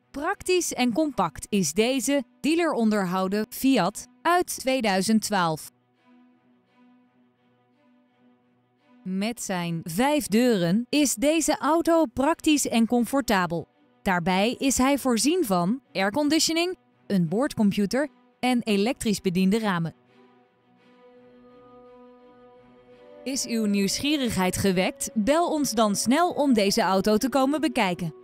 Praktisch en compact is deze dealer onderhouden Fiat uit 2012. Met zijn 5 deuren is deze auto praktisch en comfortabel. Daarbij is hij voorzien van airconditioning, een boordcomputer en elektrisch bediende ramen. Is uw nieuwsgierigheid gewekt? Bel ons dan snel om deze auto te komen bekijken.